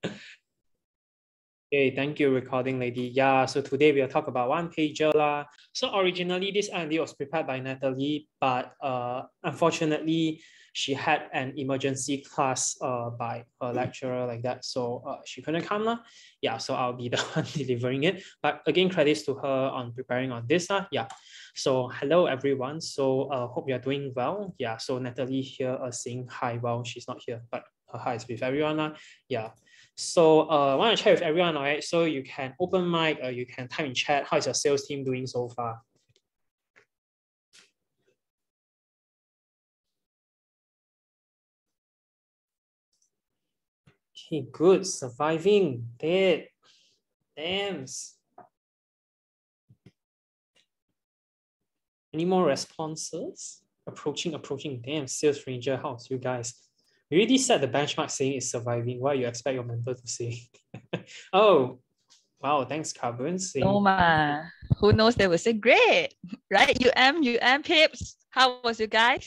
Okay, thank you, recording lady. Yeah, so today we'll talk about one pager lah. So originally this idea was prepared by Natalie, but unfortunately she had an emergency class by her lecturer like that, so she couldn't come lah. Yeah, so I'll be the one delivering it. But again, credits to her on preparing on this lah. Yeah. So hello everyone. So hope you are doing well. Yeah. So Natalie here saying hi. Well, she's not here, but her hi is with everyone lah. Yeah. So I want to chat with everyone, all right? So you can open mic, you can type in chat. How is your sales team doing so far? Okay, good. Surviving. Dead. Damn. Any more responses? Approaching. Damn, sales ranger, how's you guys? We already set the benchmark saying it's surviving. What you expect your member to say? Oh, wow, thanks, Carbon. No, ma. Who knows? They will say, great, right? UM, Pips. How was you guys?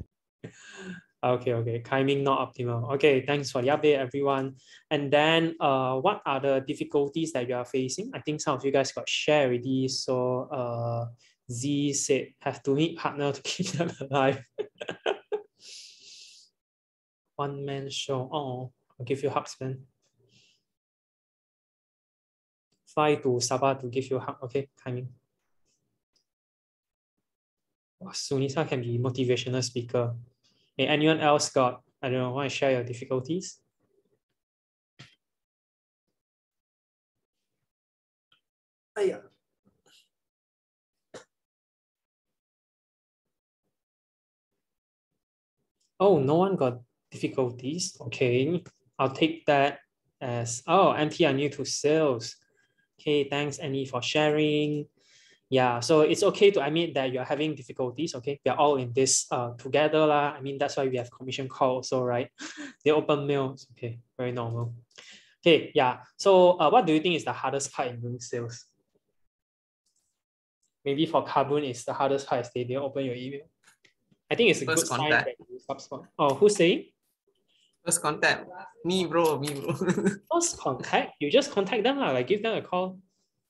Okay. Timing not optimal. Okay, thanks for the update, everyone. And then what are the difficulties that you are facing? I think some of you guys got shared already. So Z said, have to meet partner to keep them alive. One man show. Oh, I'll give you hugs, man. Fly to Sabah to give you a hug. Okay, timing. Wow, Sunisa can be motivational speaker. Hey, anyone else got, I don't know, want to share your difficulties? Oh, no one got difficulties. Okay, I'll take that as, oh, MT are new to sales. Okay, thanks Annie for sharing. Yeah, so it's okay to admit that you're having difficulties, okay? We're all in this together lah. I mean, that's why we have commission call also, right? The open mail, okay, very normal. Okay, yeah. So what do you think is the hardest part in doing sales? Maybe for Carbon, it's the hardest part is they didn't open your email. I think it's a First good sign contact. that you HubSpot. Oh, who's saying? First contact. Me, bro. First contact? You just contact them lah, like give them a call.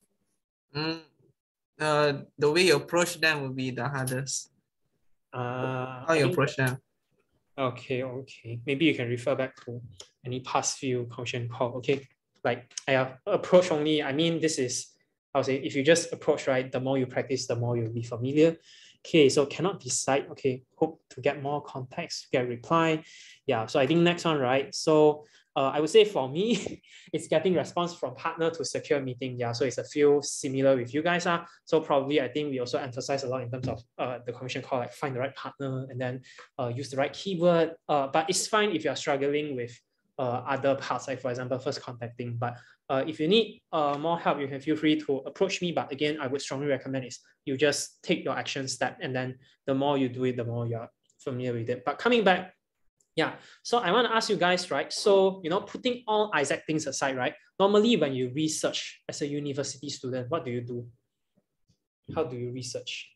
The way you approach them will be the hardest. How you approach them? Okay. Maybe you can refer back to any past few commission call. Okay, like I approach only. I mean, this is, I'll say, if you just approach, right, the more you practice, the more you'll be familiar. Okay, so cannot decide. Okay, hope to get more context, get reply. Yeah, so I think next one, right? So I would say for me, it's getting response from partner to secure meeting. Yeah, so it's a few similar with you guys. So probably I think we also emphasize a lot in terms of the commission call, like find the right partner and then use the right keyword. But it's fine if you're struggling with other parts, like for example, first contacting. But if you need more help, you can feel free to approach me. But again, I would strongly recommend is you just take your action step, and then the more you do it, the more you're familiar with it. But coming back, yeah, so I want to ask you guys, right? So, putting all Isaac things aside, right? Normally, when you research as a university student, what do you do? How do you research?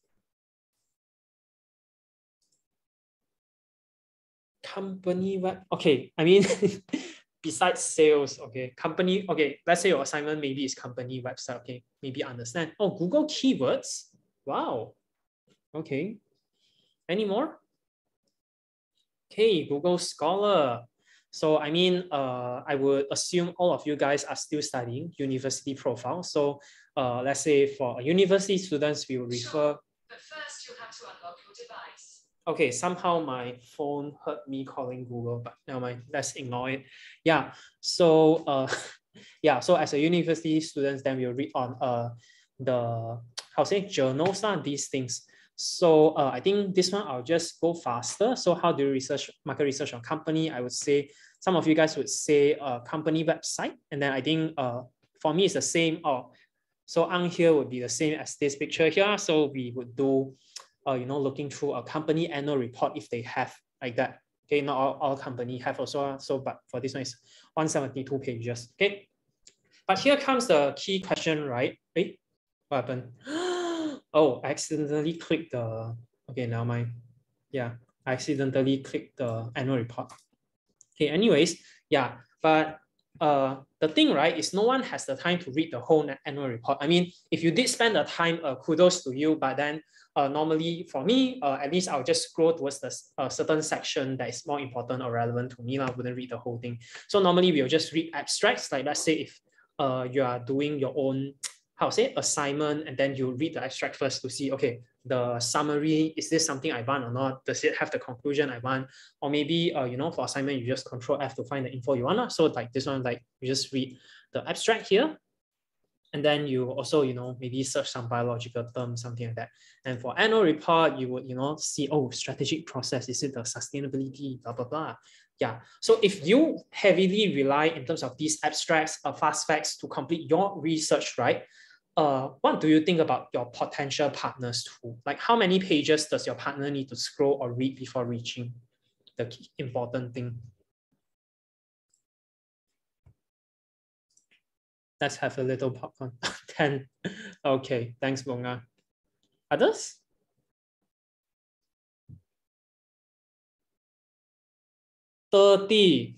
Company web. Okay, I mean, besides sales, okay, company, okay, let's say your assignment maybe is company website, okay, maybe understand. Oh, Google keywords. Wow. Okay. Any more? Okay, Google Scholar. So I mean, I would assume all of you guys are still studying university profile. So let's say for university students, we will refer. But first you have to unlock your device. Okay, somehow my phone heard me calling Google, but never mind, let's ignore it. Yeah, so yeah, so as a university students, then we'll read on the, how say, journals, these things. So I think this one I'll just go faster. So how do you research, market research on company? I would say some of you guys would say company website. And then I think for me it's the same. So on here would be the same as this picture here. So we would do, looking through a company annual report if they have like that. Okay, not all company have also. So, but for this one is 172 pages. Okay, but here comes the key question, right? Hey, what happened? Oh, I accidentally clicked the, okay, now mind. Yeah, I accidentally clicked the annual report. Okay, anyways, yeah, but the thing, right, is no one has the time to read the whole annual report. I mean, if you did spend the time, kudos to you, but then normally for me, at least I'll just scroll towards the certain section that is more important or relevant to me. I wouldn't read the whole thing. So normally we'll just read abstracts. Like let's say if you are doing your own, how to say, assignment, and then you read the abstract first to see, okay, the summary, is this something I want or not? Does it have the conclusion I want? Or maybe, you know, for assignment, you just Control F to find the info you want. So like this one, like you just read the abstract here. And then you also, you know, maybe search some biological terms, something like that. And for annual report, you would, you know, see, oh, strategic process, is it the sustainability, blah, blah, blah. Yeah. So if you heavily rely in terms of these abstracts or fast facts to complete your research, right? What do you think about your potential partners too? Like how many pages does your partner need to scroll or read before reaching the key important thing? Let's have a little popcorn. 10. Okay, thanks, Bunga. Others? $30.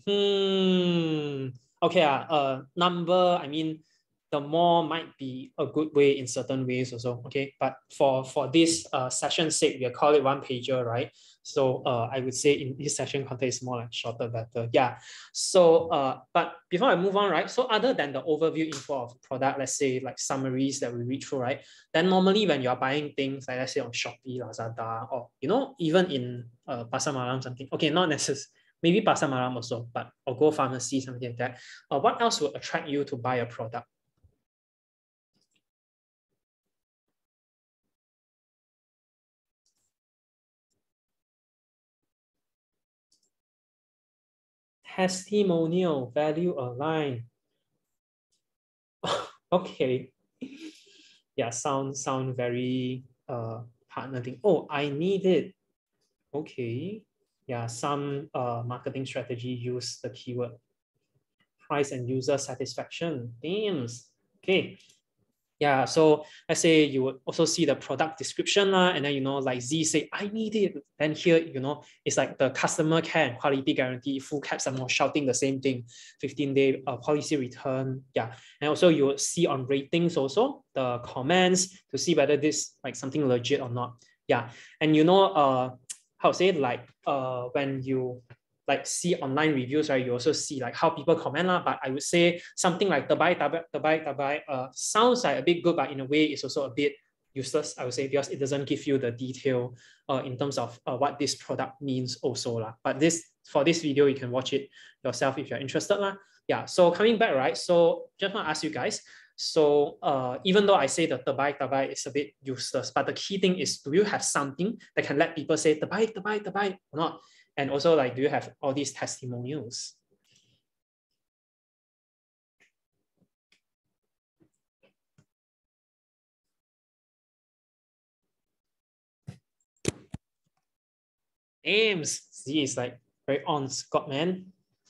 Okay, number, I mean, the more might be a good way in certain ways also, okay? But for this session's sake, we'll call it one pager, right? So I would say in this session context, more like shorter, better. Yeah. So, but before I move on, right? So other than the overview info of product, let's say like summaries that we read through, right? Then normally when you're buying things, like let's say on Shopee, Lazada, or, you know, even in Pasar Malam, something, okay, not necessarily, maybe Pasar Malam also, but or Go Pharmacy, something like that. What else would attract you to buy a product? Testimonial, value aligned. Okay. Yeah, sound very partner thing. Oh, I need it. Okay. Yeah, some marketing strategy use the keyword price and user satisfaction themes. Okay. Yeah, so let's say you would also see the product description, and then, you know, like Z say, I need it. Then here, you know, it's like the customer care and quality guarantee, full caps and more shouting the same thing, 15-day policy return. Yeah, and also you would see on ratings also, the comments to see whether this like something legit or not. Yeah, and you know, how to say, like when you like see online reviews, right? You also see like how people comment lah. But I would say something like terbaik sounds like a bit good, but in a way it's also a bit useless, I would say, because it doesn't give you the detail in terms of what this product means also lah. But for this video, you can watch it yourself if you're interested lah. Yeah. So coming back, right? So just want to ask you guys. So even though I say the terbaik is a bit useless, but the key thing is, do you have something that can let people say terbaik or not? And also, like, do you have all these testimonials? Ames, Z is like very on Scott, man.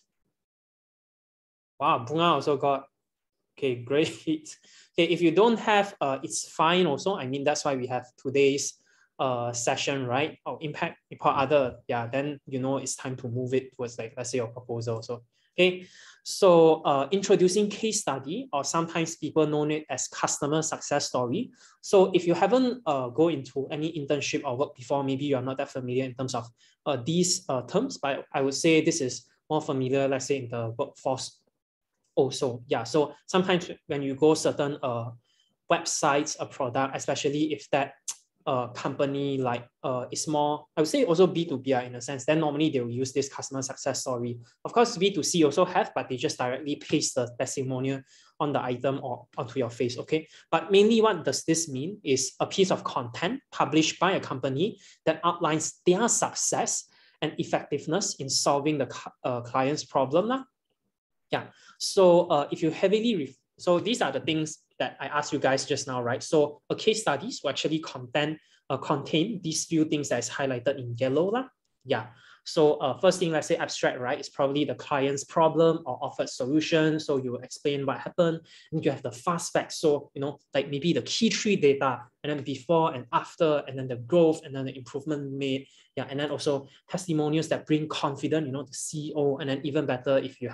Wow, Bunga also got. Okay, great. Okay, if you don't have, it's fine also. I mean, that's why we have today's session, right? Or impact report other, yeah, then you know it's time to move it towards, like, let's say your proposal. So okay, so introducing case study, or sometimes people know it as customer success story. So if you haven't go into any internship or work before, maybe you're not that familiar in terms of these terms, but I would say this is more familiar, let's say, in the workforce also. Yeah, so sometimes when you go certain websites, a product, especially if that company like is more, I would say also B2B in a sense, then normally they will use this customer success story. Of course, B2C also have, but they just directly paste the testimonial on the item or onto your face, okay? But mainly what does this mean is a piece of content published by a company that outlines their success and effectiveness in solving the client's problem. Yeah, so if you heavily, so these are the things that I asked you guys just now, right? So a case studies will actually contain these few things that is highlighted in yellow lah. Yeah, so first thing, let's say abstract, right? It's probably the client's problem or offered solution. So you explain what happened, and you have the fast facts. So, you know, like maybe the key tree data, and then before and after, and then the growth, and then the improvement made. Yeah, and then also testimonials that bring confidence, you know, the CEO, and then even better if you have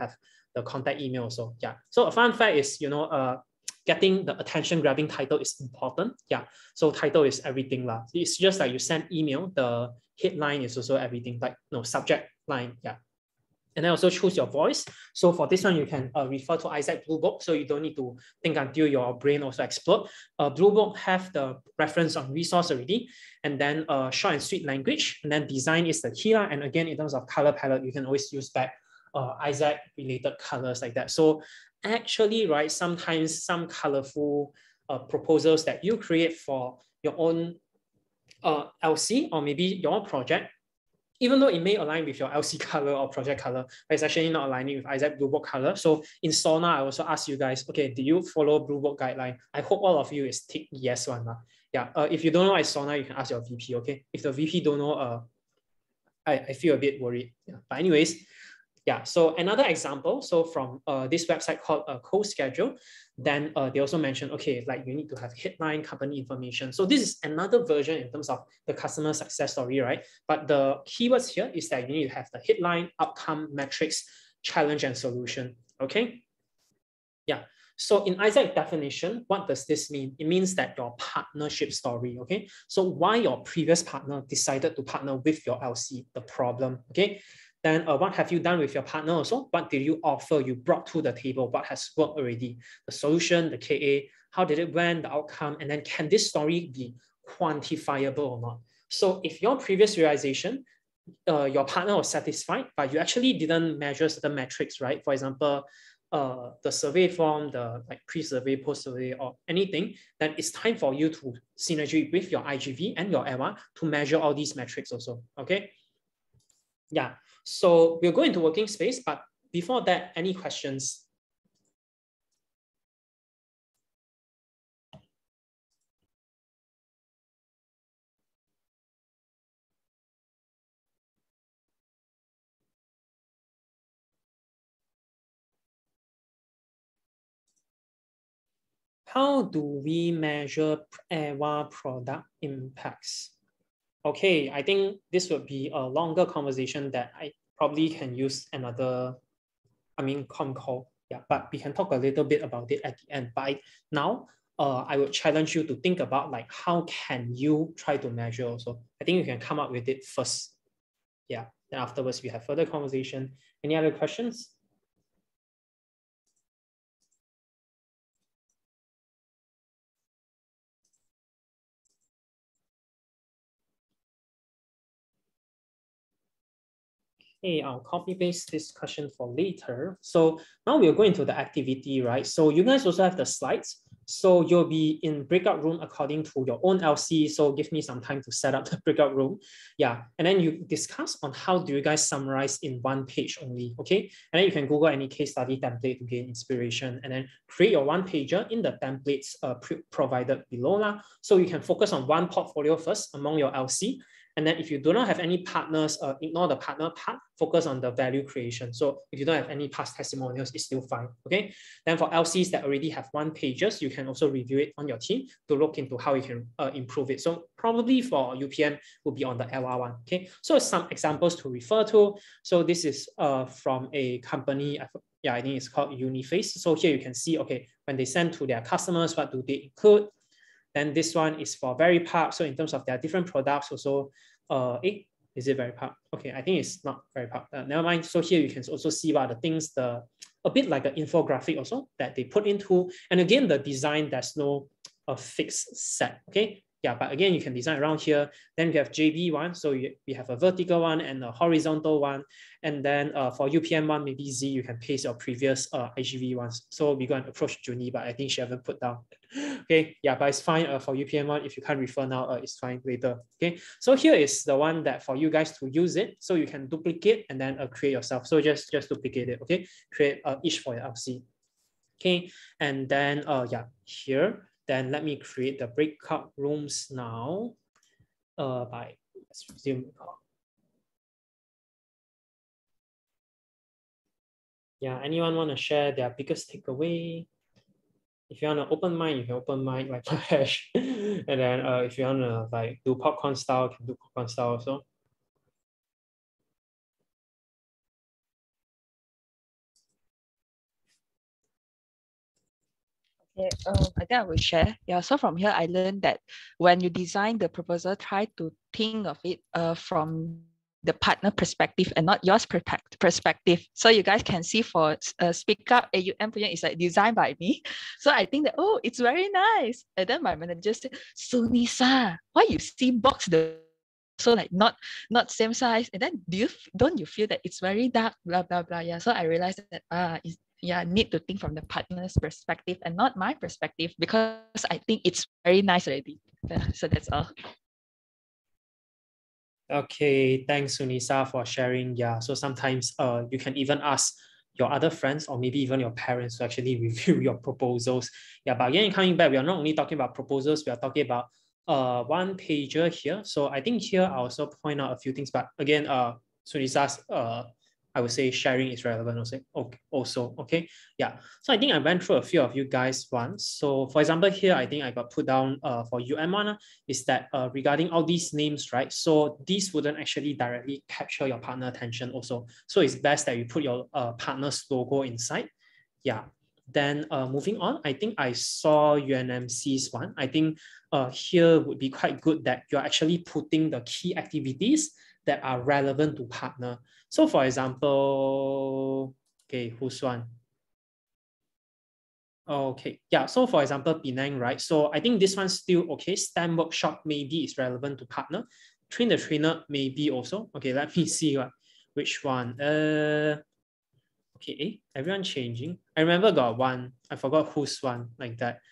the contact email also. Yeah. So a fun fact is, getting the attention grabbing title is important. Yeah. So title is everything lah. It's just like you send email, the headline is also everything, like no subject line. Yeah. And then also choose your voice. So for this one, you can refer to Isaac Blue Book. So you don't need to think until your brain also explode. Blue Book have the reference on resource already. And then short and sweet language. And then design is the key. And again, in terms of color palette, you can always use back Isaac related colors like that. So actually, right, sometimes some colorful proposals that you create for your own LC or maybe your project, even though it may align with your LC color or project color, but it's actually not aligning with Isaac Blue Book color. So in Sona, I also ask you guys, okay, do you follow Blue Book guideline? I hope all of you is tick yes one. Yeah, if you don't know what is Sona, you can ask your VP, okay? If the VP don't know, I feel a bit worried. Yeah. But anyways, yeah, so another example, so from this website called CoSchedule, then they also mentioned, okay, like you need to have headline, company information. So this is another version in terms of the customer success story, right? But the keywords here is that you need to have the headline, outcome, metrics, challenge, and solution, okay? Yeah, so in Isaac definition, what does this mean? It means that your partnership story, okay? So why your previous partner decided to partner with your LC, the problem, okay? Then what have you done with your partner also? What did you offer, you brought to the table? What has worked already? The solution, the KA, how did it went, the outcome, and then can this story be quantifiable or not? So if your previous realization, your partner was satisfied, but you actually didn't measure certain metrics, right? For example, the survey form, the like pre-survey, post-survey, or anything, then it's time for you to synergy with your IGV and your EWA to measure all these metrics also, okay? Yeah. So we'll go into working space, but before that, any questions? How do we measure EWA product impacts? Okay, I think this would be a longer conversation that I probably can use another, com call. Yeah, but we can talk a little bit about it at the end. But now, I would challenge you to think about like, how can you try to measure also? I think you can come up with it first. Yeah, then afterwards we have further conversation. Any other questions? Okay, I'll copy paste this question for later. So now we'll go into the activity, right? So you guys also have the slides. So you'll be in breakout room according to your own LC. So give me some time to set up the breakout room. Yeah, and then you discuss on how do you guys summarize in one page only, okay? And then you can Google any case study template to gain inspiration and then create your one pager in the templates provided below. So you can focus on one portfolio first among your LC. And then if you do not have any partners, ignore the partner part, focus on the value creation. So if you don't have any past testimonials, it's still fine, okay? Then for LCs that already have one pages, you can also review it on your team to look into how you can improve it. So probably for UPM will be on the EWA one, okay? So some examples to refer to. So this is from a company, I think it's called Uniface. So here you can see, okay, when they send to their customers, what do they include? Then this one is for Veripark. So in terms of their different products also, is it Veripark? Okay, I think it's not Veripark. Never mind. So here you can also see what the things, a bit like an infographic also that they put into. And again, the design, there's no fixed set, okay? Yeah, but again, you can design around here. Then we have JB one. So we have a vertical one and a horizontal one. And then for UPM one, maybe Z, you can paste your previous IGV ones. So we're going to approach Junie, but I think she haven't put down. Okay, yeah, but it's fine for UPM one. If you can't refer now, it's fine later. Okay, so here is the one that for you guys to use it. So you can duplicate and then create yourself. So just duplicate it, okay? Create each for your LC. Okay, and then yeah, here. Then let me create the breakout rooms now. Let's resume the call. Yeah, anyone want to share their biggest takeaway? If you want to open mic, you can open mic like Hash. And then if you want to like do popcorn style, you can do popcorn style also. Okay, I think I will share. Yeah, so from here I learned that when you design the proposal, try to think of it from the partner perspective and not yours perspective. So you guys can see for Speak Up AUM is like designed by me. So I think that, oh, it's very nice. And then my manager said, so Nisa, why you see box the so like not same size? And then don't you feel that it's very dark, blah blah blah. Yeah. So I realized that need to think from the partner's perspective and not my perspective, because I think it's very nice already. Yeah, so that's all. Okay, thanks Sunisa for sharing. Yeah, so sometimes you can even ask your other friends or maybe even your parents to actually review your proposals. Yeah, but again, coming back, we are not only talking about proposals, we are talking about one pager here. So I think here I also point out a few things, but again, Sunisa's I would say sharing is relevant also. Okay. Yeah. So I think I went through a few of you guys once. So for example, here, I think I got put down for UM1 is that regarding all these names, right? So these wouldn't actually directly capture your partner attention also. So it's best that you put your partner's logo inside. Yeah. Then moving on, I think I saw UNMC's one. I think here would be quite good that you're actually putting the key activities that are relevant to partner. So for example, okay, who's one? Okay, yeah, so for example, Penang, right? So I think this one's still okay. STEM workshop maybe is relevant to partner. Train the trainer maybe also. Okay, let me see which one. Okay, everyone changing. I remember got one. I forgot whose one like that.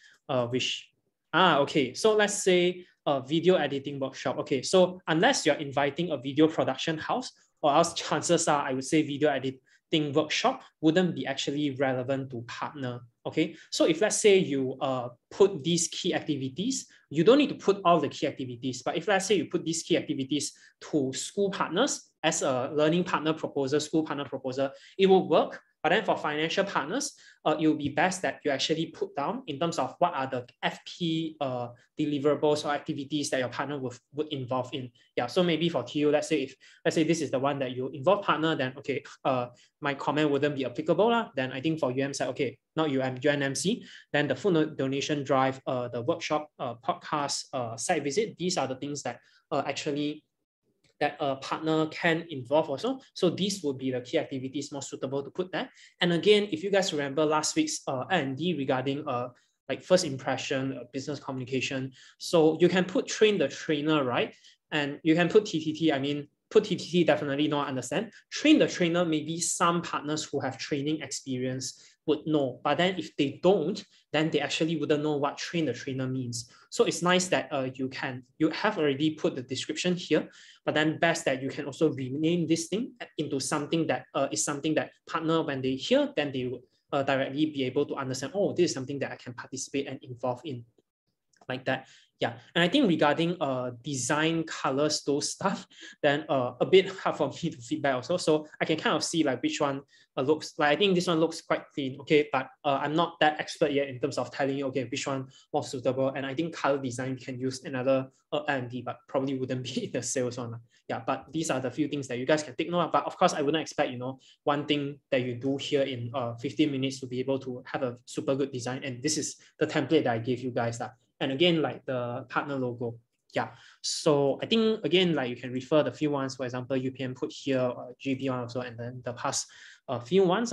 Okay. So let's say a video editing workshop. Okay, so unless you're inviting a video production house, or else chances are I would say video editing workshop wouldn't be actually relevant to partner. Okay, so if let's say you put these key activities, you don't need to put all the key activities, but if let's say you put these key activities to school partners as a learning partner proposal, school partner proposal, it will work. But then for financial partners, it will be best that you actually put down in terms of what are the FP deliverables or activities that your partner would involve in. Yeah, so maybe for TU, let's say this is the one that you involve partner, then okay, my comment wouldn't be applicable lah. Then I think for UM side, okay, not UNMC, then the food donation drive, the workshop, podcast, site visit, these are the things that actually that a partner can involve also. So these would be the key activities more suitable to put there. And again, if you guys remember last week's L&D regarding like first impression, business communication, so you can put train the trainer, right? And you can put TTT, I mean, put TTT definitely not understand. Train the trainer, maybe some partners who have training experience would know, but then if they don't, then they actually wouldn't know what train the trainer means. So it's nice that you have already put the description here, but then best that you can also rename this thing into something that is something that partner, when they hear, then they would directly be able to understand, oh, this is something that I can participate and involve in, like that. Yeah, and I think regarding design, colors, those stuff, then a bit hard for me to feedback also. So I can kind of see like which one looks like, I think this one looks quite clean, okay, but I'm not that expert yet in terms of telling you, okay, which one more suitable. And I think color design, we can use another R&D, but probably wouldn't be the sales one. Yeah, but these are the few things that you guys can take note of. But of course, I wouldn't expect, one thing that you do here in 15 minutes to be able to have a super good design. And this is the template that I gave you guys. And again, like the partner logo. Yeah. So I think, again, like you can refer the few ones, for example, UPM put here, GB one also, and then the past few ones.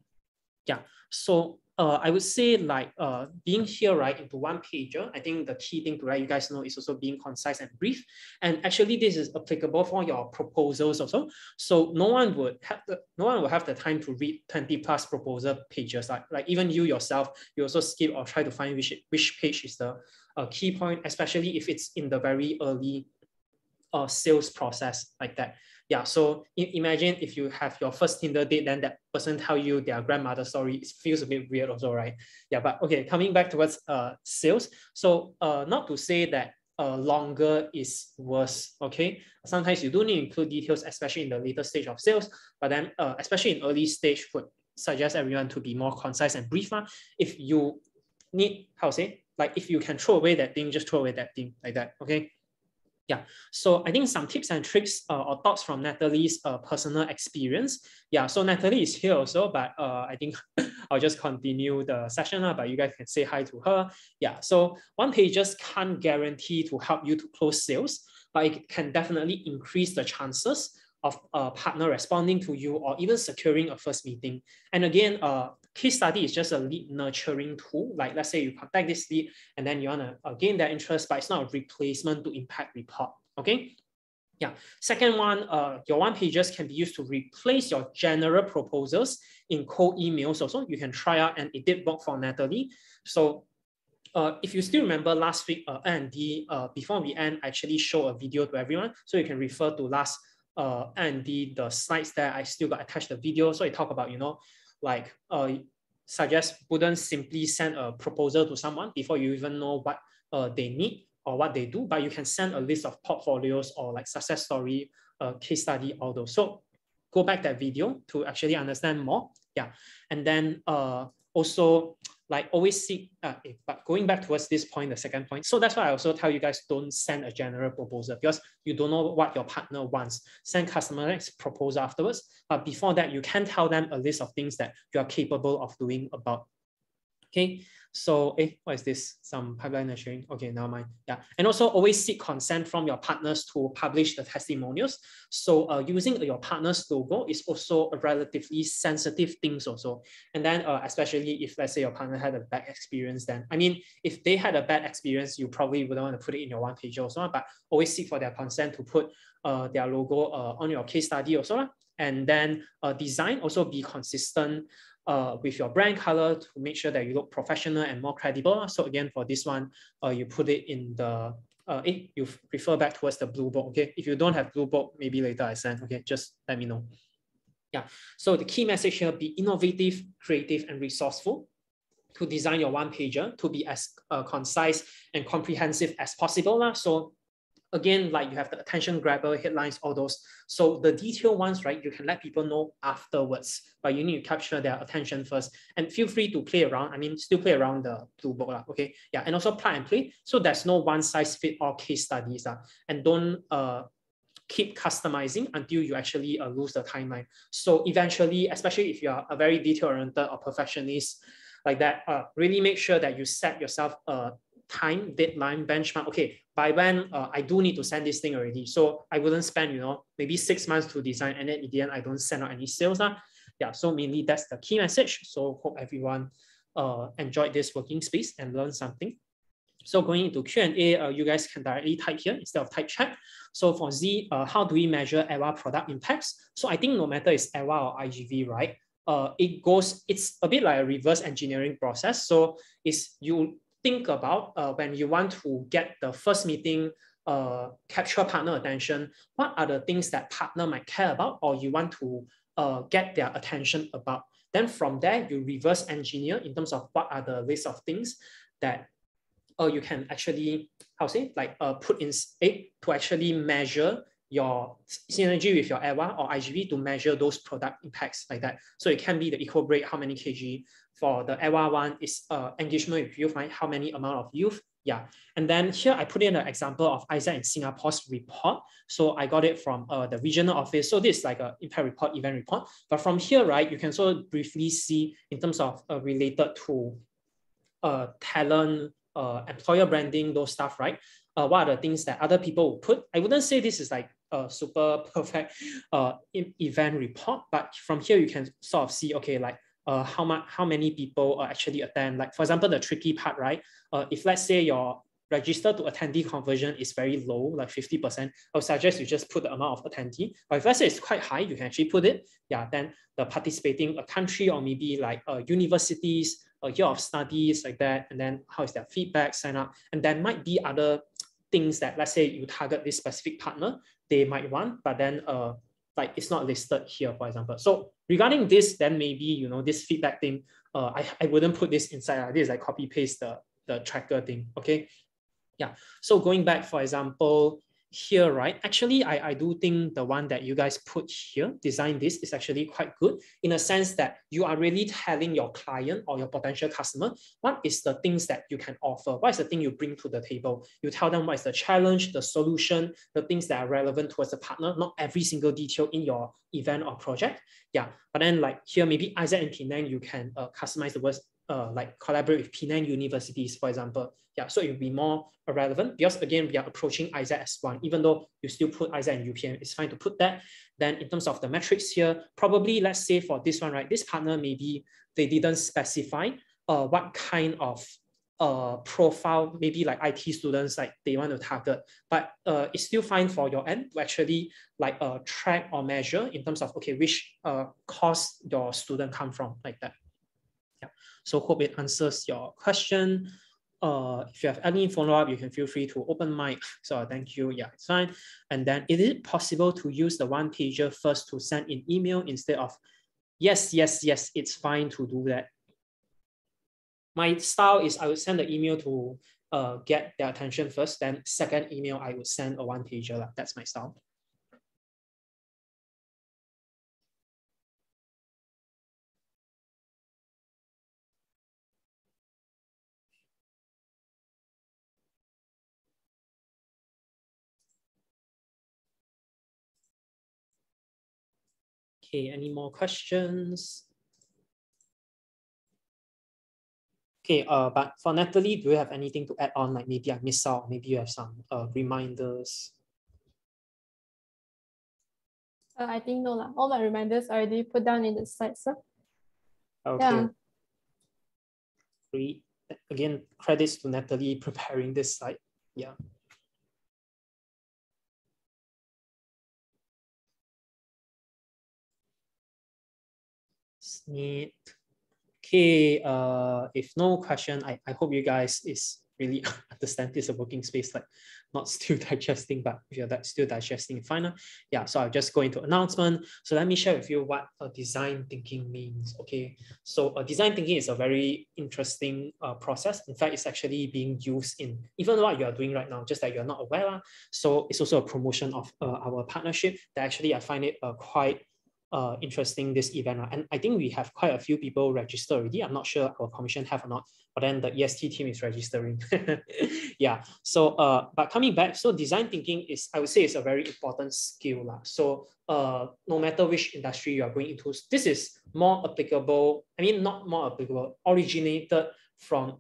Yeah. So I would say like being here, right, into one pager, I think the key thing to let you guys know is also being concise and brief. And actually this is applicable for your proposals also. So no one will have the time to read 20 plus proposal pages. Like even you yourself, you also skip or try to find which page is the key point, especially if it's in the very early sales process like that. Yeah, so imagine if you have your first Tinder date, then that person tell you their grandmother's story. It feels a bit weird also, right? Yeah, but okay, coming back towards sales. So not to say that longer is worse, okay? Sometimes you do need to include details, especially in the later stage of sales, but then especially in early stage, would suggest everyone to be more concise and brief. If you need, like if you can throw away that thing, just throw away that thing like that, okay? Yeah, so I think some tips and tricks or thoughts from Natalie's personal experience. Yeah, so Natalie is here also, but I think I'll just continue the session, but you guys can say hi to her. Yeah, so one-pagers can't guarantee to help you to close sales, but it can definitely increase the chances of a partner responding to you or even securing a first meeting. And again, case study is just a lead nurturing tool. Like let's say you contact this lead and then you want to gain their interest, but it's not a replacement to impact report. Okay. Yeah. Second one, your one-pagers can be used to replace your general proposals in cold emails also. You can try out, and it did work for Natalie. So if you still remember last week, R&D, before we end, I actually show a video to everyone. So you can refer to last R&D, the slides there. I still got attached the video. So I talk about, like suggest wouldn't simply send a proposal to someone before you even know what they need or what they do, but you can send a list of portfolios or like success story, case study, all those. So go back that video to actually understand more. Yeah. And then also like always seek, but going back towards this point, the second point. So that's why I also tell you guys don't send a general proposal because you don't know what your partner wants. Send customized proposal afterwards. But before that, you can tell them a list of things that you are capable of doing about. Okay, so what is this? Some pipeline nurturing. Okay, never mind. Yeah, and also always seek consent from your partners to publish the testimonials. So using your partner's logo is also a relatively sensitive thing also. And then especially if let's say your partner had a bad experience, then I mean, if they had a bad experience, you probably wouldn't want to put it in your one page also, but always seek for their consent to put their logo on your case study also. And then design also be consistent with your brand color to make sure that you look professional and more credible. So again, for this one, you put it in the, you refer back towards the blue book, okay? If you don't have blue book, maybe later I send, okay? Just let me know. Yeah, so the key message here, be innovative, creative, and resourceful to design your one-pager to be as concise and comprehensive as possible. So again, like you have the attention grabber, headlines, all those. So the detailed ones, right, you can let people know afterwards, but you need to capture their attention first. And feel free to play around. I mean, still play around the blue book, okay? Yeah, and also plug and play. So there's no one-size-fits-all case studies. And don't keep customizing until you actually lose the timeline. So eventually, especially if you're a very detail-oriented or perfectionist like that, really make sure that you set yourself a time deadline benchmark. Okay, by when I do need to send this thing already. So I wouldn't spend, maybe 6 months to design, and then in the end, I don't send out any sales. Yeah, so mainly that's the key message. So hope everyone enjoyed this working space and learned something. So going into Q&A, you guys can directly type here instead of type chat. So for Z, how do we measure EWA product impacts? So I think no matter it's EWA or IGV, right? It's a bit like a reverse engineering process. So you think about when you want to get the first meeting, capture partner attention, what are the things that partner might care about or you want to get their attention about? Then from there, you reverse engineer in terms of what are the list of things that you can actually, put in to actually measure your synergy with your EWA or IGV to measure those product impacts like that. So it can be the equal break, how many kg. For the EWA one is engagement with youth, right? How many amount of youth. Yeah. And then here I put in an example of Isaac in Singapore's report. So I got it from the regional office. So this is like an impact report, event report. But from here, right, you can sort of briefly see in terms of related to talent, employer branding, those stuff, right? What are the things that other people would put? I wouldn't say this is like a super perfect event report, but from here you can sort of see, okay, like how many people actually attend. Like for example, the tricky part, right? If let's say your register to attendee conversion is very low, like 50%, I would suggest you just put the amount of attendee. But if let's say it's quite high, you can actually put it. Yeah, then the participating country or maybe like universities, a year of studies like that, and then how is their feedback, sign up, and there might be other things that let's say you target this specific partner, they might want, but then like it's not listed here, for example. So regarding this, then maybe this feedback thing, I wouldn't put this inside. This is like copy paste the tracker thing. Okay, yeah. So going back, for example, here, right, actually, I do think the one that you guys put here, design this, is actually quite good in a sense that you are really telling your client or your potential customer what is the things that you can offer, what is the thing you bring to the table. You tell them what is the challenge, the solution, the things that are relevant towards the partner, not every single detail in your event or project. Yeah, but then like here, maybe Isaac and Penang, you can customize the words, like collaborate with Penang universities, for example. Yeah, so it will be more relevant because again, we are approaching Isaac as one, even though you still put Isaac and UPM, it's fine to put that. Then in terms of the metrics here, probably let's say for this one, right, this partner, maybe they didn't specify what kind of profile, maybe like IT students, like they want to target, but it's still fine for your end to actually like track or measure in terms of, okay, which course your student come from, like that. Yeah. So hope it answers your question. If you have any follow-up, you can feel free to open mic. So thank you. Yeah, it's fine. And then is it possible to use the one pager first to send in email instead of, yes, it's fine to do that. My style is I would send the email to get their attention first, then second email, I would send a one pager. That's my style. Okay, any more questions? Okay, but for Natalie, do you have anything to add on? Like maybe I missed out, maybe you have some reminders. I think no lah. All my reminders are already put down in the slides. So. Okay. Yeah. Great. Again, credits to Natalie preparing this slide. Yeah. Neat. Okay, if no question, I hope you guys is really understand this is a working space, like not still digesting, but if you're still digesting, fine. Yeah, so I'll just go into announcement. So let me share with you what design thinking means. Okay, so design thinking is a very interesting process. In fact, it's actually being used in even what you're doing right now, just that you're not aware. So it's also a promotion of our partnership that actually I find it quite interesting, this event. And I think we have quite a few people registered already. I'm not sure our commission have or not, but then the EST team is registering. Yeah, so but coming back, so design thinking is, I would say, it's a very important skill. So no matter which industry you are going into, this is more applicable, I mean, not more applicable, originated from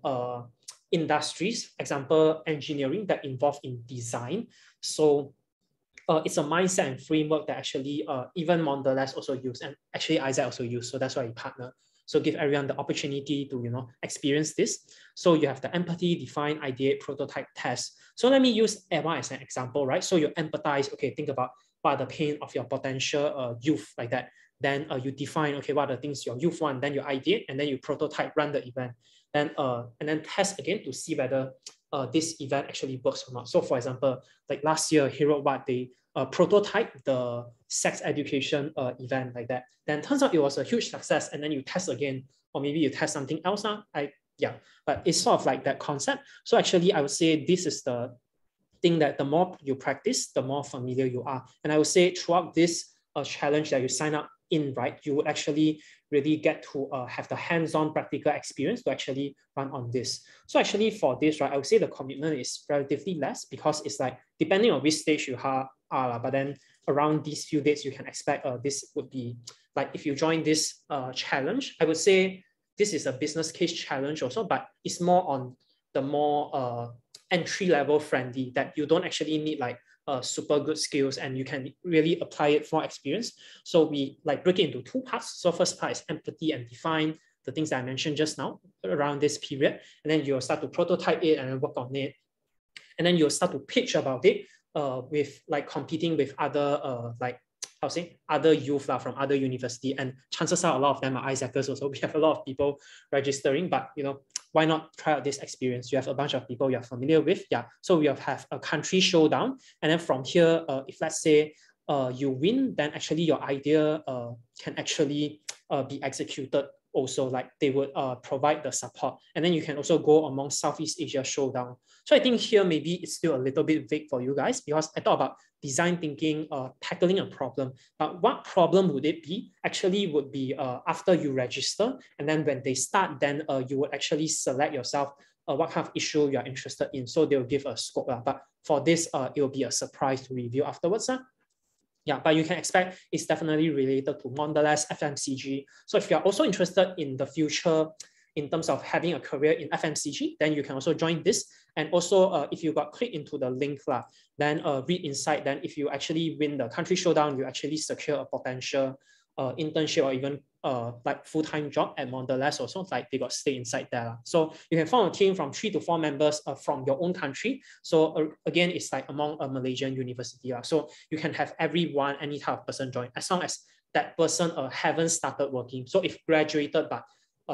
industries, example, engineering that involve in design. So it's a mindset and framework that actually even Mondelez also use, and actually Isaac also use. So that's why we partner. So give everyone the opportunity to experience this. So you have the empathy, define, ideate, prototype, test. So let me use Emma as an example, right? So you empathize. Okay, think about what are the pain of your potential youth, like that. Then you define, okay, what are the things your youth want. Then you ideate, and then you prototype, run the event. Then and then test again to see whether this event actually works or not. So for example, like last year, Hero What, they prototype the sex education event, like that. Then turns out it was a huge success, and then you test again, or maybe you test something else now. Yeah, but it's sort of like that concept. So actually, I would say this is the thing that the more you practice, the more familiar you are. And I would say throughout this challenge that you sign up in, right, you would actually really get to have the hands-on practical experience to actually run on this. So actually for this, right, I would say the commitment is relatively less, because it's like depending on which stage you are, but then around these few dates you can expect this would be like, if you join this challenge, I would say this is a business case challenge also, but it's more on the more entry-level friendly, that you don't actually need like super good skills, and you can really apply it for experience. So we like break it into two parts. So first part is empathy and define the things that I mentioned just now around this period, and then you'll start to prototype it and then work on it, and then you'll start to pitch about it with like competing with other like I'll say other youth from other university, and chances are a lot of them are Isaacers also. We have a lot of people registering, but why not try out this experience? You have a bunch of people you're familiar with. Yeah, so we have a country showdown, and then from here, if let's say you win, then actually your idea can actually be executed also, like they would provide the support. And then you can also go among Southeast Asia Showdown. So I think here maybe it's still a little bit vague for you guys, because I thought about design thinking, tackling a problem. But what problem would it be? Actually would be after you register, and then when they start, then you would actually select yourself what kind of issue you're interested in. So they'll give a scope. But for this, it will be a surprise to review afterwards. Yeah, but you can expect it's definitely related to Mondelez, FMCG. So if you're also interested in the future in terms of having a career in FMCG, then you can also join this. And also, if you got clicked into the link, then read inside, then if you actually win the country showdown, you actually secure a potential internship or even like full-time job at Mondelez also, like they got stay inside there. So you can form a team from 3 to 4 members from your own country. So again, it's like among a Malaysian university. So you can have everyone, any type of person join, as long as that person haven't started working. So if graduated but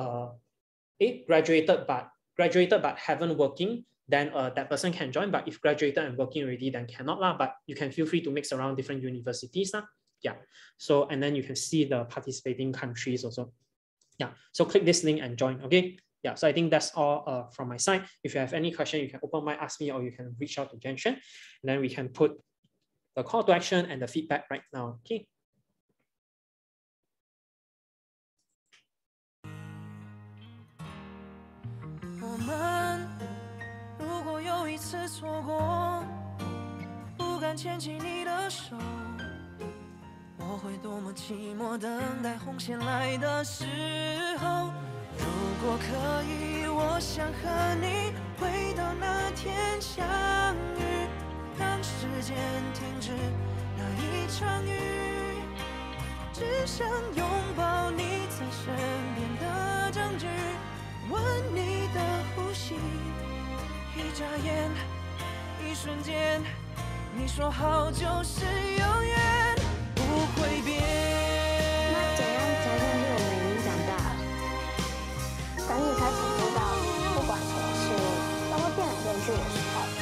haven't working, then that person can join. But if graduated and working already, then cannot. But you can feel free to mix around different universities. Yeah, so and then you can see the participating countries also. Yeah, so click this link and join. Okay, yeah, so I think that's all from my side. If you have any question, you can open mic, ask me, or you can reach out to Jen Shen, and then we can put the call to action and the feedback right now. Okay. 我会多么寂寞，等待红线来的时候。如果可以，我想和你回到那天相遇，让时间停止那一场雨，只想拥抱你在身边的证据，闻你的呼吸，一眨眼，一瞬间，你说好就是永远。不会变。 那怎样才算是我们已经长大了？等你开始知道，不管什么事都会变来变去的时候。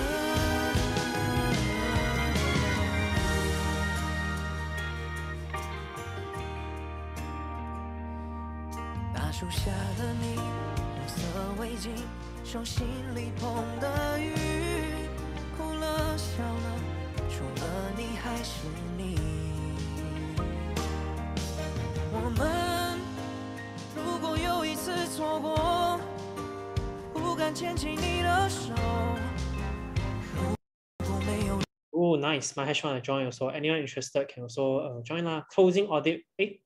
大树下的你，红色围巾，手心里捧的雨，哭了笑了，除了你还是你。我们如果有一次错过，不敢牵起你的手。 Oh, nice. Mahesh want to join also. Anyone interested can also join. Closing audit.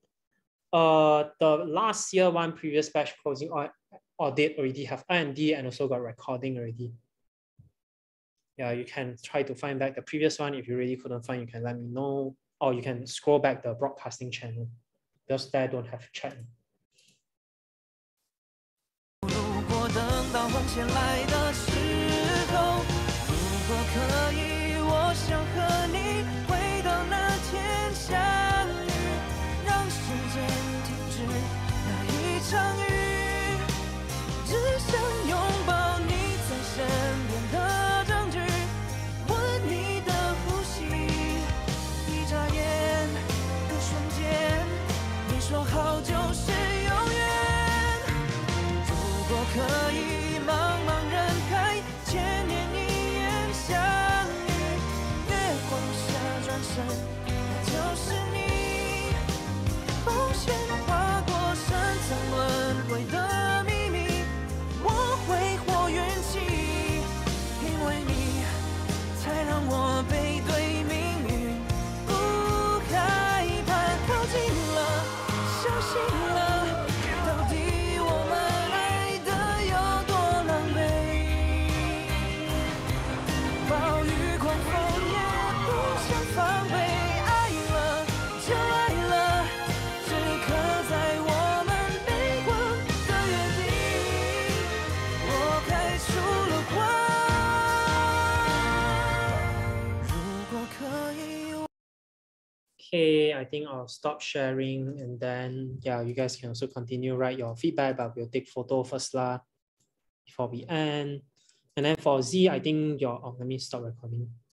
The last year one previous batch closing audit already have R&D and also got recording already. Yeah, you can try to find back the previous one. If you really couldn't find, you can let me know, or you can scroll back the broadcasting channel. Because there don't have chat. 如果等到红线来的时候，如果可以，我想和你回到那天相遇，让时间停止那一场雨，只想拥抱你在身边的证据，闻你的呼吸，一眨眼，一瞬间。说好就是永远。如果可以，茫茫人海，千年一眼相遇，月光下转身，那就是你。红线划过深藏轮回的秘密，我挥霍运气，因为你才让我背对命运，不害怕靠近了。相信了，到底我们爱的有多狼狈？暴雨狂风也不想防备，爱了就爱了，只刻在我们悲欢的约定。我开出了花，如果可以。 Okay, I think I'll stop sharing, and then yeah, you guys can also continue write your feedback, but we'll take photo first before we end. And then for Z, I think let me stop recording.